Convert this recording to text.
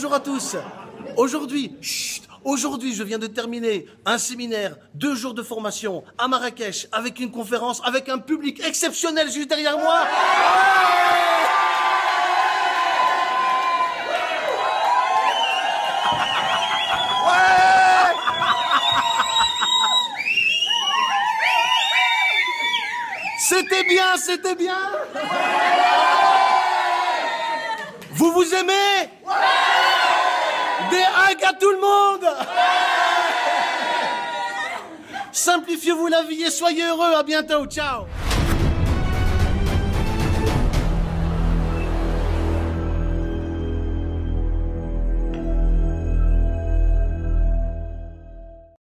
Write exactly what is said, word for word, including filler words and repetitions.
bonjour à tous. Aujourd'hui, chut, aujourd'hui, je viens de terminer un séminaire, deux jours de formation à Marrakech, avec une conférence, avec un public exceptionnel juste derrière moi. C'était bien, c'était bien. Vous vous aimez? Des hugs à tout le monde. Simplifiez-vous la vie et soyez heureux. À bientôt. Ciao.